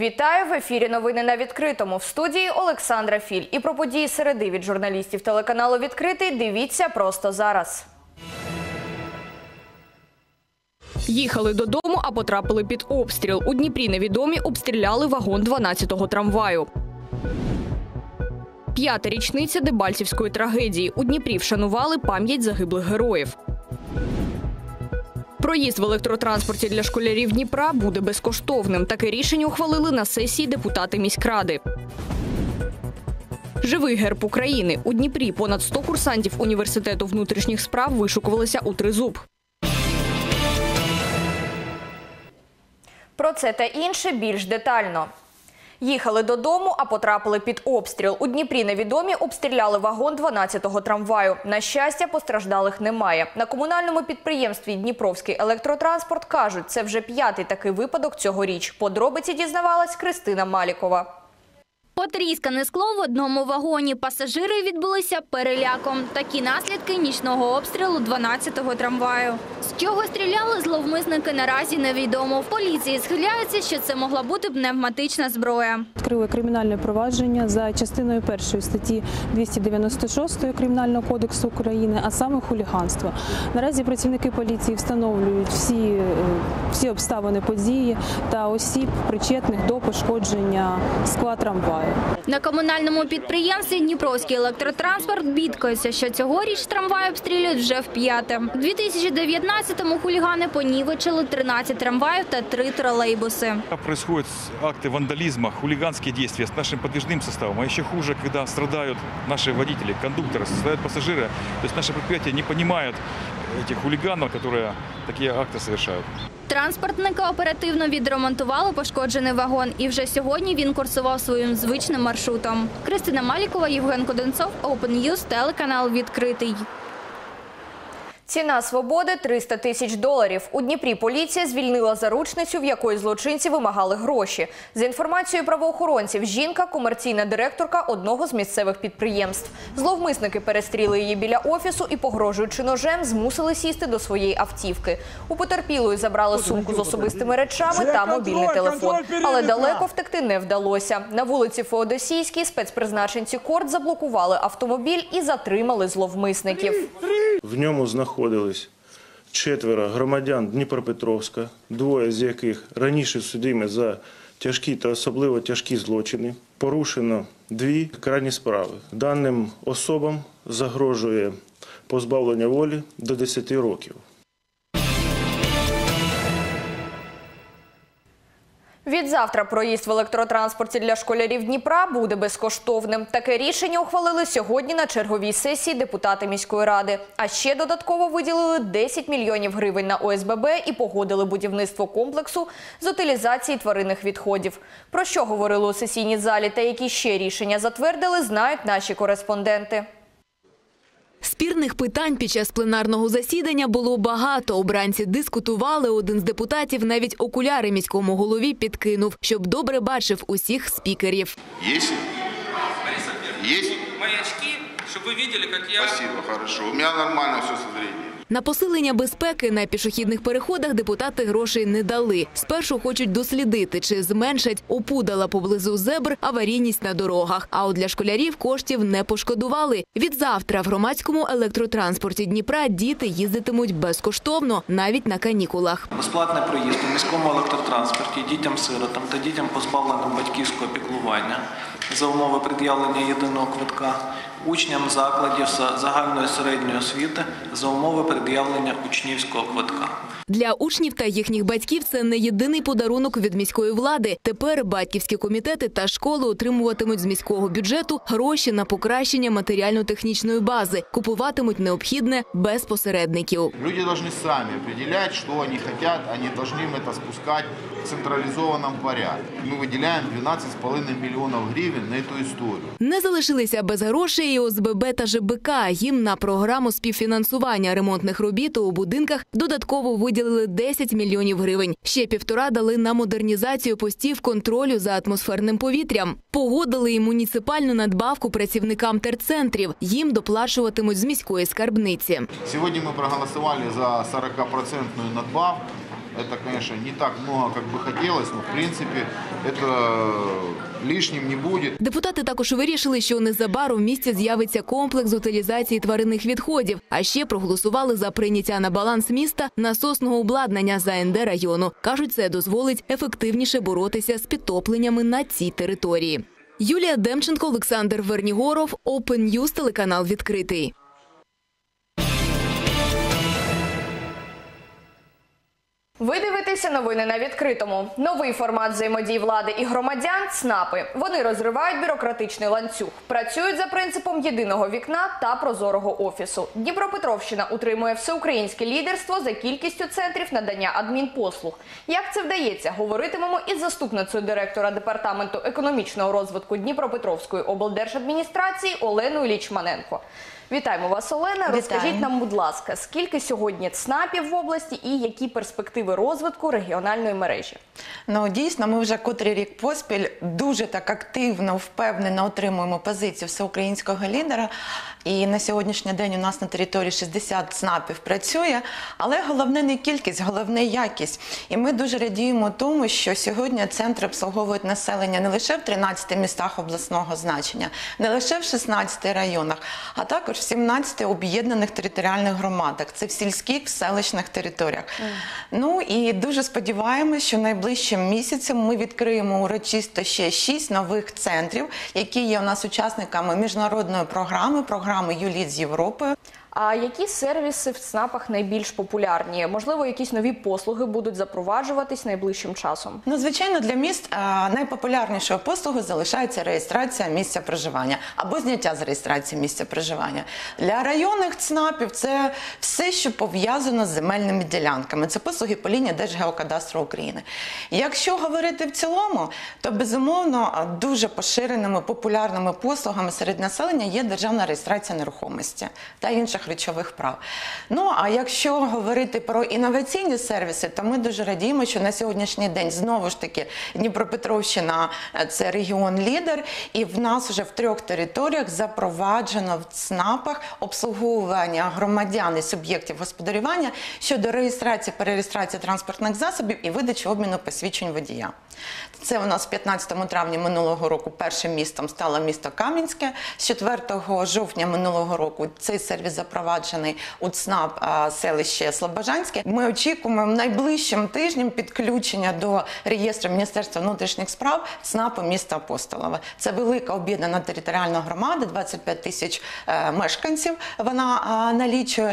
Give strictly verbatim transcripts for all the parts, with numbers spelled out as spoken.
Вітаю! В ефірі новини на відкритому. В студії Олександра Філь. І про події середи від журналістів телеканалу «Відкритий» дивіться просто зараз. Їхали додому, а потрапили під обстріл. У Дніпрі невідомі обстріляли вагон дванадцятого трамваю. П'ята річниця Дебальцівської трагедії. У Дніпрі вшанували пам'ять загиблих героїв. Проїзд в електротранспорті для школярів Дніпра буде безкоштовним. Таке рішення ухвалили на сесії депутати міськради. Живий герб України. У Дніпрі понад сто курсантів університету внутрішніх справ вишукувалися у Тризуб. Про це та інше більш детально. Їхали додому, а потрапили під обстріл. У Дніпрі невідомі обстріляли вагон дванадцятого трамваю. На щастя, постраждалих немає. На комунальному підприємстві «Дніпровський електротранспорт» кажуть, це вже п'ятий такий випадок цьогоріч. Подробиці дізнавалась Кристина Малікова. Потріскане скло в одному вагоні. Пасажири відбулися переляком. Такі наслідки нічного обстрілу дванадцятого трамваю. З чого стріляли зловмисники, наразі невідомо. В поліції схиляються, що це могла бути пневматична зброя. Відкрили кримінальне провадження за частиною першої статті двісті дев'яносто шість Кримінального кодексу України, а саме хуліганство. Наразі працівники поліції встановлюють всі, всі обставини події та осіб, причетних до пошкодження скла трамваю. На комунальному підприємстві «Дніпровський електротранспорт» бідкаються, що цьогоріч трамвай обстрілюють вже вп'яте. У дві тисячі дев'ятнадцятому хулігани понівечили тринадцять трамваїв та три тролейбуси. Происходят акты вандализма, хулиганские действия с нашим подвижным составом. А еще хуже, когда страдают наши водители, кондукторы, страдают пассажиры. То есть наши предприятия не понимают этих хулиганов, которые такие акты совершают. Транспортники оперативно відремонтували пошкоджений вагон, і вже сьогодні він курсував своїм звичним маршрутом. Кристина Малікова, Євген Коденцов, Open News, телеканал «Відкритий». Ціна свободи – триста тисяч доларів. У Дніпрі поліція звільнила заручницю, в якої злочинці вимагали гроші. За інформацією правоохоронців, жінка – комерційна директорка одного з місцевих підприємств. Зловмисники перестріли її біля офісу і, погрожуючи ножем, змусили сісти до своєї автівки. У потерпілої забрали сумку з особистими речами та мобільний телефон. Але далеко втекти не вдалося. На вулиці Феодосійській спецпризначенці КОРД заблокували автомобіль і затримали зловмисників. В ньому знаходились четверо громадян Дніпропетровська, двоє з яких раніше судимі за тяжкі та особливо тяжкі злочини. Порушено дві крайні справи. Даним особам загрожує позбавлення волі до десяти років. Відзавтра проїзд в електротранспорті для школярів Дніпра буде безкоштовним. Таке рішення ухвалили сьогодні на черговій сесії депутати міської ради. А ще додатково виділили десять мільйонів гривень на О С Б Б і погодили будівництво комплексу з утилізації тваринних відходів. Про що говорили у сесійній залі та які ще рішення затвердили, знають наші кореспонденти. Спірних питань під час пленарного засідання було багато. Обранці дискутували, один з депутатів навіть окуляри міському голові підкинув, щоб добре бачив усіх спікерів. Є? Є? Мої очки, щоб ви бачили, як я... Спасибо, хорошо. У мене нормально все з зрінням. На посилення безпеки на пішохідних переходах депутати грошей не дали. Спершу хочуть дослідити, чи зменшать опудала поблизу зебр аварійність на дорогах. А от для школярів коштів не пошкодували. Відзавтра в громадському електротранспорті Дніпра діти їздитимуть безкоштовно, навіть на канікулах. Безплатний проїзд у міському електротранспорті дітям-сиротам та дітям, позбавленим батьківського піклування за умови пред'явлення єдиного квитка, учням закладів загальної середньої освіти за умови пред'явлення учнівського квитка. Для учнів та їхніх батьків це не єдиний подарунок від міської влади. Тепер батьківські комітети та школи отримуватимуть з міського бюджету гроші на покращення матеріально-технічної бази. Купуватимуть необхідне без посередників. Люди повинні самі определяти, що вони хочуть, вони повинні це спускати в централізованому порядку. Ми виділяємо дванадцять з половиною мільйонів гривень на цю історію. Не залишилися без грошей і О С Б Б та Ж Б К. Їм на програму співфінансування ремонтних робіт у будинках додатково виділили десять мільйонів гривень. Ще півтора дали на модернізацію постів контролю за атмосферним повітрям. Погодили і муніципальну надбавку працівникам терцентрів. Їм доплачуватимуть з міської скарбниці. Сьогодні ми проголосували за сорок відсотків надбавку Это, конечно, не так много, как бы хотелось, но в принципе это лишним не будет. Депутати також вирішили, що незабаром в місті з'явиться комплекс утилізації тваринних відходів. А ще проголосували за прийняття на баланс міста насосного обладнання за ен де району. Кажуть, це дозволить ефективніше боротися з підтопленнями на цій території. Юлія Демченко, Олександр Вернігоров, Open News, телеканал «Відкритий». Ви дивитеся новини на відкритому. Новий формат взаємодії влади і громадян – ЦНАПи. Вони розривають бюрократичний ланцюг, працюють за принципом єдиного вікна та прозорого офісу. Дніпропетровщина утримує всеукраїнське лідерство за кількістю центрів надання адмінпослуг. Як це вдається, говоритимемо із заступницею директора Департаменту економічного розвитку Дніпропетровської облдержадміністрації Оленою Лічманенко. Вітаємо вас, Олена. Вітаю. Розкажіть нам, будь ласка, скільки сьогодні ЦНАПів в області і які перспективи розвитку регіональної мережі? Ну, дійсно, ми вже котрий рік поспіль дуже так активно, впевнено отримуємо позицію всеукраїнського лідера. І на сьогоднішній день у нас на території шістдесят ЦНАПів працює, але головне не кількість, головне якість. І ми дуже радіємо тому, що сьогодні центри обслуговують населення не лише в тринадцяти містах обласного значення, не лише в шістнадцяти районах, а також в сімнадцяти об'єднаних територіальних громадах. Це в сільських, в селищних територіях. Mm. Ну і дуже сподіваємося, що найближчим місяцем ми відкриємо урочисто ще шість нових центрів, які є у нас учасниками міжнародної програми, програми «ЮЛІТ з Європою». А які сервіси в ЦНАПах найбільш популярні? Можливо, якісь нові послуги будуть запроваджуватись найближчим часом? Ну, звичайно, для міст а, найпопулярнішою послугою залишається реєстрація місця проживання або зняття з реєстрації місця проживання. Для районних ЦНАПів це все, що пов'язано з земельними ділянками. Це послуги по лінії Держгеокадастру України. Якщо говорити в цілому, то, безумовно, дуже поширеними, популярними послугами серед населення є державна реєстрація нерухомості та інших речових прав. Ну, а якщо говорити про інноваційні сервіси, то ми дуже радіємо, що на сьогоднішній день знову ж таки Дніпропетровщина – це регіон-лідер, і в нас вже в трьох територіях запроваджено в ЦНАПах обслуговування громадян і суб'єктів господарювання щодо реєстрації, перереєстрації транспортних засобів і видачі обміну посвідчень водія. Це у нас п'ятнадцятого травня минулого року першим містом стало місто Кам'янське. З четвертого жовтня минулого року цей сервіс запроваджений у ЦНАП селище Слобожанське. Ми очікуємо найближчим тижнем підключення до реєстру Міністерства внутрішніх справ ЦНАПу міста Апостолове. Це велика об'єднана територіальна громада, двадцять п'ять тисяч мешканців вона налічує.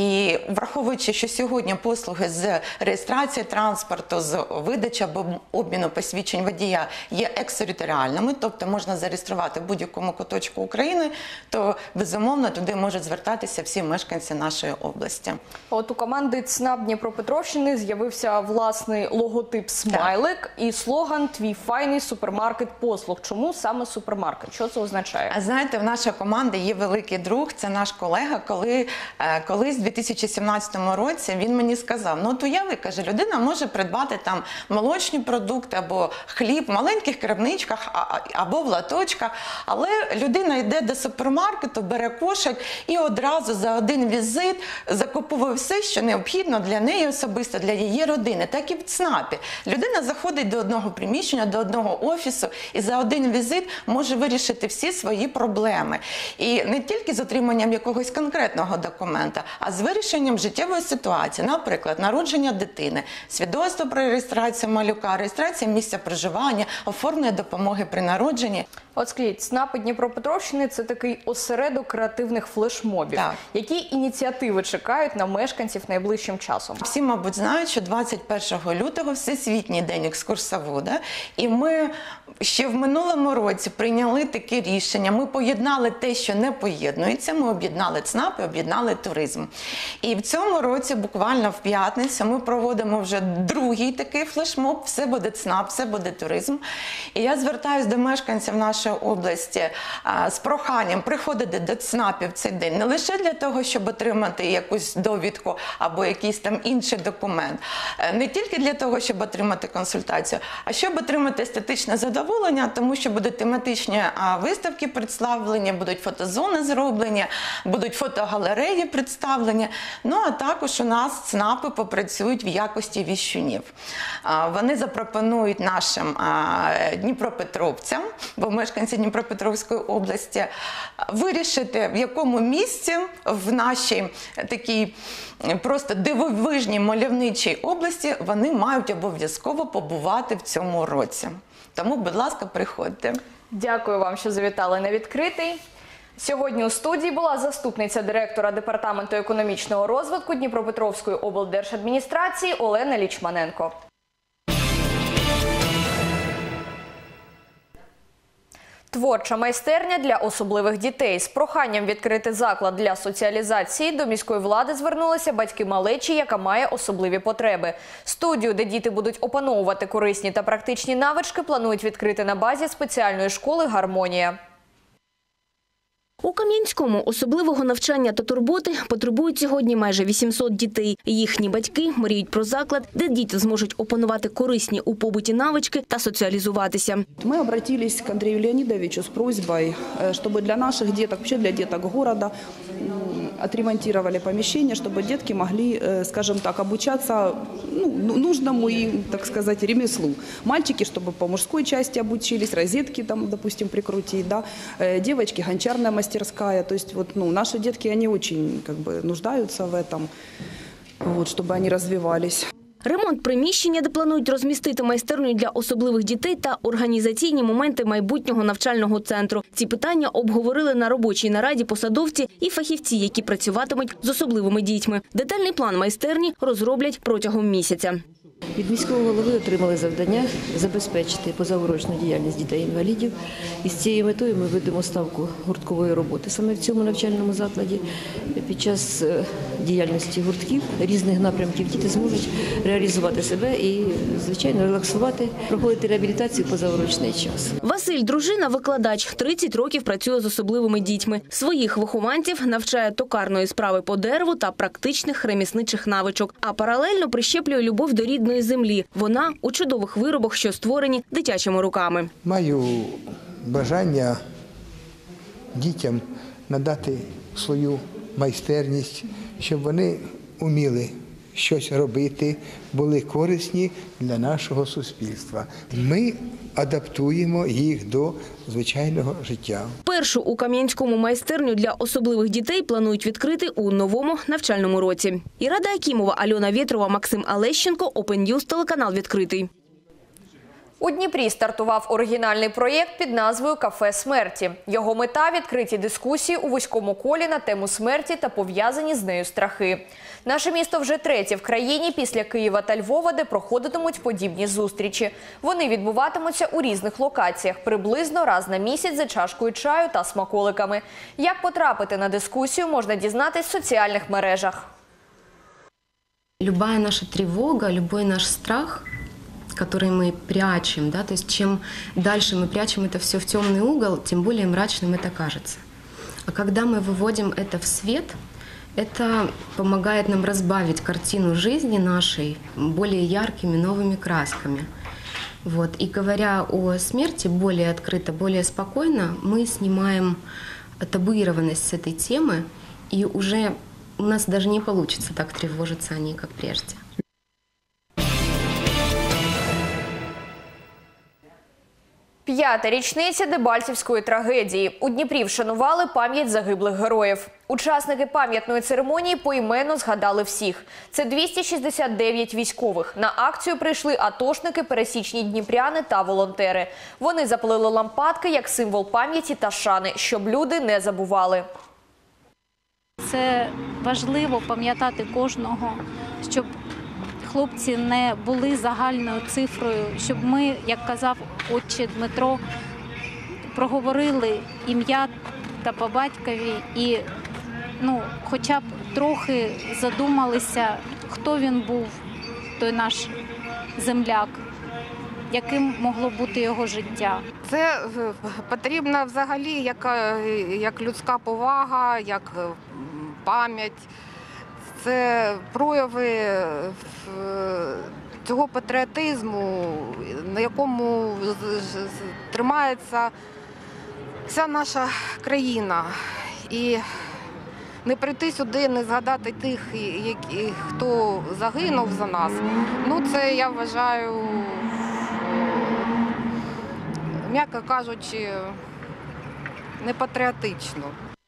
І враховуючи, що сьогодні послуги з реєстрації транспорту, з видачі або обміну посвідчень водія є екстериторіальними, тобто можна зареєструвати в будь-якому куточку України, то, безумовно, туди можуть звертатися всі мешканці нашої області. От у команди ЦНАП Дніпропетровщини з'явився власний логотип «Смайлик» так. і слоган «Твій файний супермаркет послуг». Чому саме супермаркет? Що це означає? А знаєте, в нашій команді є великий друг, це наш колега, коли колись в дві тисячі сімнадцятому році він мені сказав, ну, от уяви, каже, людина може придбати там молочні продукти або хліб в маленьких крабничках або в латочках, але людина йде до супермаркету, бере кошик і одразу за один візит закуповує все, що необхідно для неї особисто, для її родини. Так і в ЦНАПі. Людина заходить до одного приміщення, до одного офісу і за один візит може вирішити всі свої проблеми. І не тільки з отриманням якогось конкретного документа, а з вирішенням життєвої ситуації. Наприклад, народження дитини, свідоцтво про реєстрацію малюка, реєстрація місця проживання, оформлення допомоги при народженні. От скажіть, ЦНАПи Дніпропетровщини – це такий осередок креативних флешмобів. Так. Які ініціативи чекають на мешканців найближчим часом? Всі, мабуть, знають, що двадцять першого лютого Всесвітній день екскурсовода. І ми ще в минулому році прийняли таке рішення. Ми поєднали те, що не поєднується. Ми об'єднали ЦНАП і об'єднали туризм. І в цьому році, буквально в п'ятницю, ми проводимо вже другий такий флешмоб. Все буде ЦНАП, все буде туризм. І я звертаюся до мешканців нашої області а, з проханням приходити до ЦНАПів цей день не лише для того, щоб отримати якусь довідку або якийсь там інший документ, не тільки для того, щоб отримати консультацію, а щоб отримати естетичне задоволення задоволення, тому що будуть тематичні виставки представлені, будуть фотозони зроблені, будуть фотогалереї представлені. Ну, а також у нас ЦНАПи попрацюють в якості віщунів. Вони запропонують нашим дніпропетровцям, бо мешканці Дніпропетровської області, вирішити, в якому місці в нашій такій просто дивовижній мальовничій області вони мають обов'язково побувати в цьому році. Тому, будь ласка, приходьте. Дякую вам, що завітали на відкритий. Сьогодні у студії була заступниця директора Департаменту економічного розвитку Дніпропетровської облдержадміністрації Олена Лічманенко. Творча майстерня для особливих дітей. З проханням відкрити заклад для соціалізації до міської влади звернулися батьки малечі, яка має особливі потреби. Студію, де діти будуть опановувати корисні та практичні навички, планують відкрити на базі спеціальної школи «Гармонія». У Кам'янському особливого навчання та турботи потребують сьогодні майже вісімсот дітей. Їхні батьки мріють про заклад, де діти зможуть опанувати корисні у побуті навички та соціалізуватися. Ми обратились к Андрею Леонидовичу з просьбою, щоб для наших діток, вообще для діток міста, отремонтировали помещение, чтобы детки могли, скажем так, обучаться ну, нужному им, так сказать, ремеслу. Мальчики, чтобы по мужской части обучились, розетки там, допустим, прикрутить, да, девочки, гончарная мастерская. То есть вот, ну, наши детки, они очень как бы нуждаются в этом, вот, чтобы они развивались. Ремонт приміщення, де планують розмістити майстерню для особливих дітей та організаційні моменти майбутнього навчального центру. Ці питання обговорили на робочій нараді посадовці і фахівці, які працюватимуть з особливими дітьми. Детальний план майстерні розроблять протягом місяця. Від міського голови отримали завдання забезпечити позаурочну діяльність дітей-інвалідів. І з цією метою ми ведемо ставку гурткової роботи саме в цьому навчальному закладі. Під час діяльності гуртків різних напрямків діти зможуть реалізувати себе і, звичайно, релаксувати, проходити реабілітацію в позаурочний час. Василь – дружина, викладач, тридцять років працює з особливими дітьми. Своїх вихованців навчає токарної справи по дереву та практичних ремісничих навичок, а паралельно прищеплює любов до рідної землі. Вона у чудових виробах, що створені дитячими руками. Маю бажання дітям надати свою майстерність, щоб вони вміли щось робити, були корисні для нашого суспільства. Ми адаптуємо їх до звичайного життя. Першу у Кам'янському майстерню для особливих дітей планують відкрити у новому навчальному році. Ірада Акімова, Альона Вєтрова, Максим Алещенко, Open News, телеканал «Відкритий». У Дніпрі стартував оригінальний проєкт під назвою «Кафе смерті». Його мета – відкриті дискусії у вузькому колі на тему смерті та пов'язані з нею страхи. Наше місто вже третє в країні після Києва та Львова, де проходитимуть подібні зустрічі. Вони відбуватимуться у різних локаціях, приблизно раз на місяць за чашкою чаю та смаколиками. Як потрапити на дискусію, можна дізнатись в соціальних мережах. Любая наша тривога, любой наш страх – который мы прячем, да, то есть чем дальше мы прячем это все в темный угол, тем более мрачным это кажется. А когда мы выводим это в свет, это помогает нам разбавить картину жизни нашей более яркими новыми красками. Вот. И говоря о смерти более открыто, более спокойно, мы снимаем табуированность с этой темы, и уже у нас даже не получится так тревожиться о ней, как прежде. П'ята річниця Дебальцівської трагедії. У Дніпрі вшанували пам'ять загиблих героїв. Учасники пам'ятної церемонії поіменно згадали всіх. Це двісті шістдесят дев'ять військових. На акцію прийшли атошники, пересічні дніпряни та волонтери. Вони запалили лампадки як символ пам'яті та шани, щоб люди не забували. Це важливо пам'ятати кожного, щоб хлопці не були загальною цифрою, щоб ми, як казав отче Дмитро, проговорили ім'я та по батькові і ну, хоча б трохи задумалися, хто він був, той наш земляк, яким могло бути його життя. Це потрібно взагалі як, як людська повага, як пам'ять. Це прояви цього патріотизму, на якому тримається вся наша країна. І не прийти сюди, не згадати тих, хто загинув за нас, ну це, я вважаю, м'яко кажучи, не патріотично.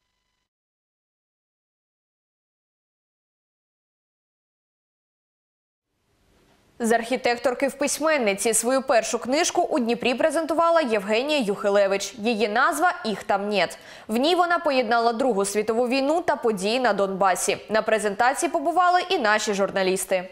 З архітекторки в письменниці свою першу книжку у Дніпрі презентувала Євгенія Юхилевич. Її назва «Їх там нет». В ній вона поєднала Другу світову війну та події на Донбасі. На презентації побували і наші журналісти.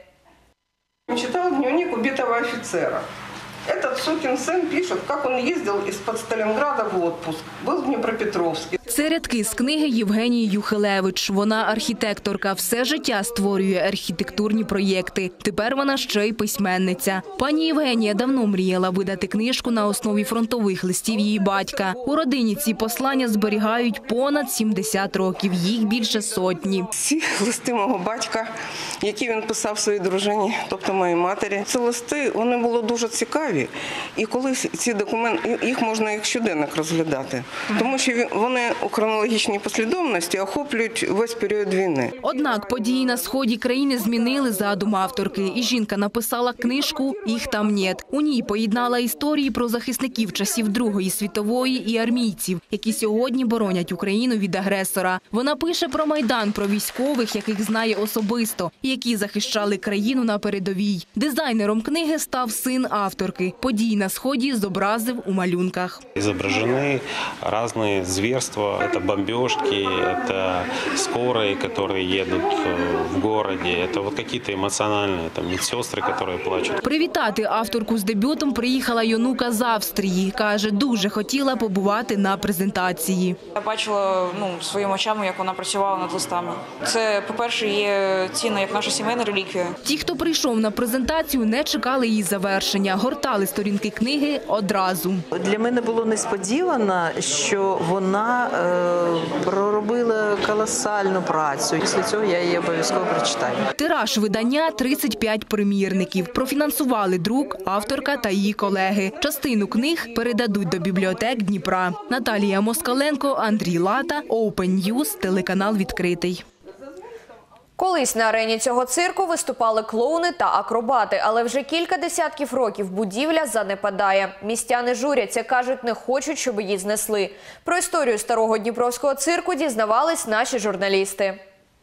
Читала дневник убитого офицера. Этот сукин сын пишет, как он ездил из-под Сталинграда в отпуск. Был в Дніпропетровську. Це рядки з книги Євгенії Юхилевич. Вона архітекторка, все життя створює архітектурні проєкти. Тепер вона ще й письменниця. Пані Євгенія давно мріяла видати книжку на основі фронтових листів її батька. У родині ці послання зберігають понад сімдесят років, їх більше сотні. Ці листи мого батька, які він писав своїй дружині, тобто моїй матері. Ці листи, вони були дуже цікаві. І коли ці документи, їх можна як щоденник розглядати. Тому що вони у хронологічній послідовності охоплюють весь період війни. Однак події на сході країни змінили задум авторки. І жінка написала книжку «Їх там нет». У ній поєднала історії про захисників часів Другої світової і армійців, які сьогодні боронять Україну від агресора. Вона пише про Майдан, про військових, яких знає особисто, і які захищали країну на передовій. Дизайнером книги став син авторки. Події на сході зобразив у малюнках. Зображені різні звірства. Это бомбежки, это скорые, которые едут в городе, это вот какие-то эмоциональные, там, медсестры, которые плачут. Привітати авторку з дебютом приїхала Йонука з Австрії. Каже, дуже хотіла побувати на презентації. Я бачила ну, своїми очами, як вона працювала над листами. Це, по-перше, є цінно, як наша сімейна реліквія. Ті, хто прийшов на презентацію, не чекали її завершення. Гортали сторінки книги одразу. Для мене було несподівано, що вона проробила колосальну працю. Після цього я її обов'язково прочитаю. Тираж видання – тридцять п'ять примірників. Профінансували друк авторка та її колеги. Частину книг передадуть до бібліотек Дніпра. Наталія Москаленко, Андрій Лата, Open News, телеканал «Відкритий». Колись на арені цього цирку виступали клоуни та акробати, але вже кілька десятків років будівля занепадає. Містяни журяться, кажуть, не хочуть, щоб її знесли. Про історію старого дніпровського цирку дізнавались наші журналісти.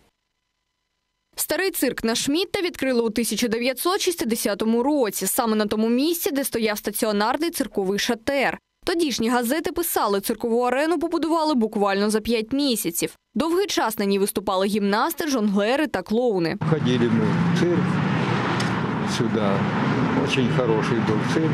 Старий цирк на Шмідта відкрили у тисяча дев'ятсот шістдесятому році, саме на тому місці, де стояв стаціонарний цирковий шатер. Тодішні газети писали, циркову арену побудували буквально за п'ять місяців. Довгий час на ній виступали гімнасти, жонглери та клоуни. Ходили ми в цирк сюди. Дуже хороший був цирк.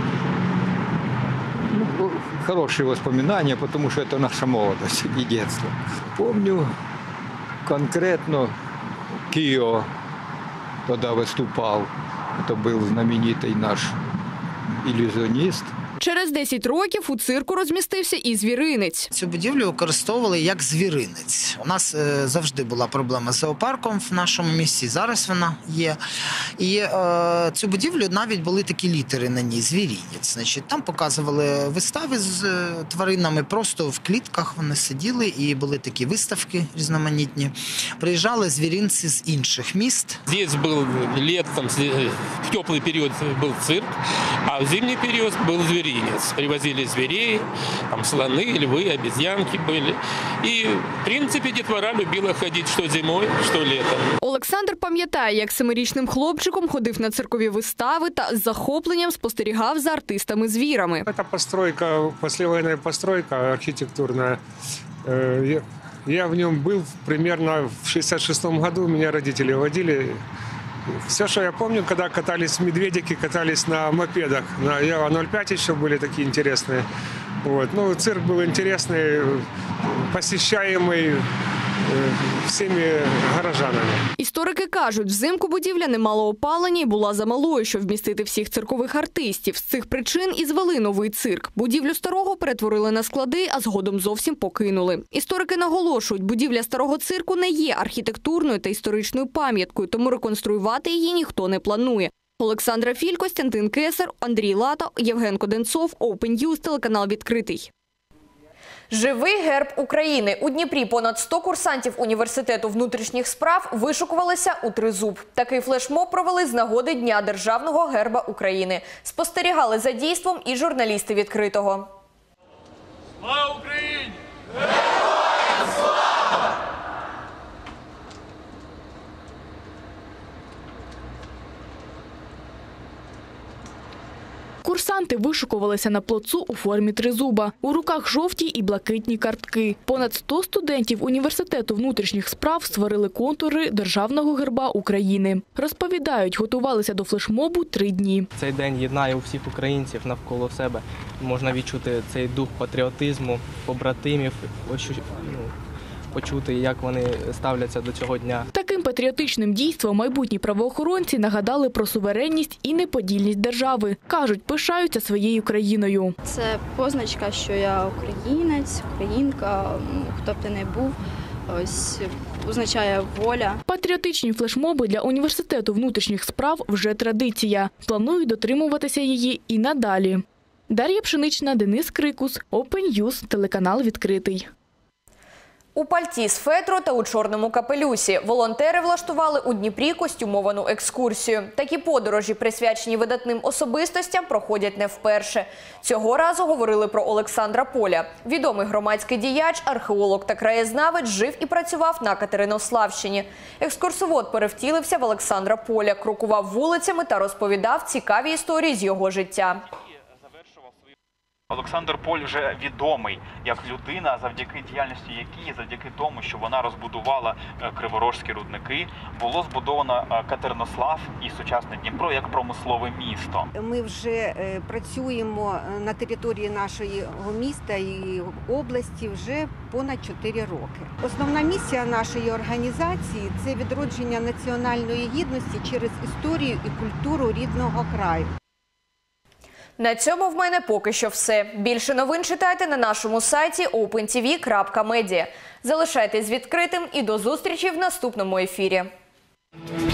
Ну, хорошие воспоминания, потому что это наша молодость и детство. Помню конкретно Кио тогда выступал. Это был знаменитый наш иллюзионист. Через десять років у цирку розмістився і звіринець. Цю будівлю використовували як звіринець. У нас е, завжди була проблема з зоопарком в нашому місті, зараз вона є. І е, цю будівлю навіть були такі літери на ній – звіринець. Значить, там показували вистави з е, тваринами, просто в клітках вони сиділи і були такі виставки різноманітні. Приїжджали звіринці з інших міст. Здесь був літом, в теплий період був цирк, а в зимній період був звіринець. Привозили зверей, там слоны, львы, обезьянки были. И, в принципе, детвора любила ходить что зимой, что летом. Олександр пам'ятає, як семирічним хлопчиком ходив на циркові вистави та з захопленням спостерігав за артистами-звірами. Це постройка, післявоєнна постройка архітектурна. Я в ньому був примерно в шестьдесят шестом году, меня родители водили. Все, что я помню, когда катались медведики, катались на мопедах. На Ява ноль пять еще были такие интересные. Вот. Ну, цирк был интересный, посещаемый всіми горожанами. Історики кажуть, взимку будівля не мала опалення і була замалою, щоб вмістити всіх циркових артистів. З цих причин і звели новий цирк. Будівлю старого перетворили на склади, а згодом зовсім покинули. Історики наголошують, будівля старого цирку не є архітектурною та історичною пам'яткою, тому реконструювати її ніхто не планує. Олександра Філь, Костянтин Кесар, Андрій Лата, Євген Коденцов, Open News, телеканал «Відкритий». Живий герб України. У Дніпрі понад сто курсантів Університету внутрішніх справ вишукувалися у тризуб. Такий флешмоб провели з нагоди Дня Державного герба України. Спостерігали за дійством і журналісти «Відкритого». Слава Україні! Героям слава! Курсанти вишукувалися на плацу у формі тризуба. У руках жовті і блакитні картки. Понад сто студентів Університету внутрішніх справ створили контури Державного герба України. Розповідають, готувалися до флешмобу три дні. Цей день єднає усіх українців навколо себе. Можна відчути цей дух патріотизму, побратимів, почути, як вони ставляться до цього дня. Таким патріотичним дійством майбутні правоохоронці нагадали про суверенність і неподільність держави. Кажуть, пишаються своєю країною. Це позначка, що я українець, українка, хто б ти не був. Ось означає воля. Патріотичні флешмоби для Університету внутрішніх справ вже традиція. Планують дотримуватися її і надалі. Дар'я Пшенична, Денис Крикус, Open News, телеканал «Відкритий». У пальті з фетру та у чорному капелюсі волонтери влаштували у Дніпрі костюмовану екскурсію. Такі подорожі, присвячені видатним особистостям, проходять не вперше. Цього разу говорили про Олександра Поля. Відомий громадський діяч, археолог та краєзнавець жив і працював на Катеринославщині. Екскурсовод перевтілився в Олександра Поля, крокував вулицями та розповідав цікаві історії з його життя. Олександр Поль вже відомий як людина, завдяки діяльності якій, завдяки тому, що вона розбудувала криворожські рудники, було збудовано Катеринослав і сучасне Дніпро як промислове місто. Ми вже працюємо на території нашого міста і області вже понад чотири роки. Основна місія нашої організації – це відродження національної гідності через історію і культуру рідного краю. На цьому в мене поки що все. Більше новин читайте на нашому сайті опен ті ві крапка медіа. Залишайтесь відкритим і до зустрічі в наступному ефірі.